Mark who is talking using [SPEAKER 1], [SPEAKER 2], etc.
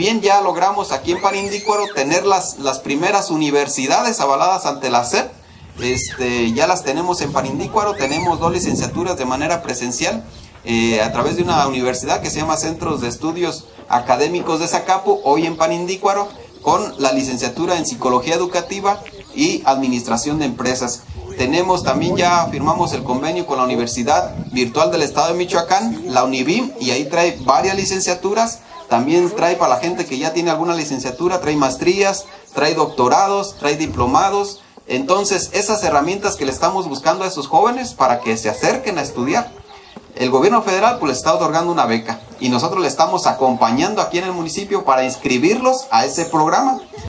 [SPEAKER 1] También ya logramos aquí en Panindícuaro tener las primeras universidades avaladas ante la SEP. Ya las tenemos en Panindícuaro, tenemos 2 licenciaturas de manera presencial a través de una universidad que se llama Centros de Estudios Académicos de Zacapu, hoy en Panindícuaro, con la licenciatura en Psicología Educativa y Administración de Empresas. Tenemos también, ya firmamos el convenio con la Universidad Virtual del Estado de Michoacán, la UNIVIM, y ahí trae varias licenciaturas. También trae para la gente que ya tiene alguna licenciatura, trae maestrías, trae doctorados, trae diplomados. Entonces, esas herramientas que le estamos buscando a esos jóvenes para que se acerquen a estudiar. El gobierno federal pues les está otorgando una beca y nosotros le estamos acompañando aquí en el municipio para inscribirlos a ese programa.